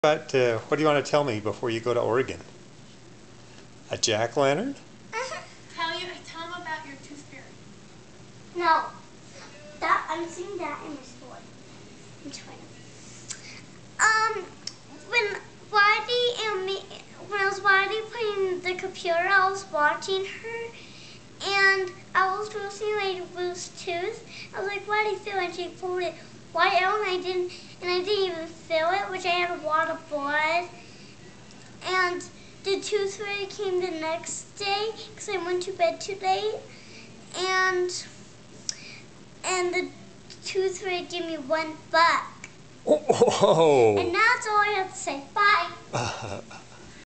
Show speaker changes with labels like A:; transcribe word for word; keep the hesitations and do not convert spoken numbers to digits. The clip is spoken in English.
A: But uh, what do you want to tell me before you go to Oregon? A jack-o'-lantern?
B: Tell you, tell them about your tooth fairy.
C: No, that I'm seeing that in my story. I'm trying. Um, when Waddy and me, when I was Waddy playing the computer, I was watching her, and I was brushing my Boo's tooth. I was like, "Waddy, feel?" And she pulled it right out, and I didn't, and I didn't even feel it, which I had a lot of blood. And the tooth fairy came the next day because I went to bed too late, and and the tooth fairy gave me one buck.
A: Oh, oh.
C: And that's all I have to say. Bye.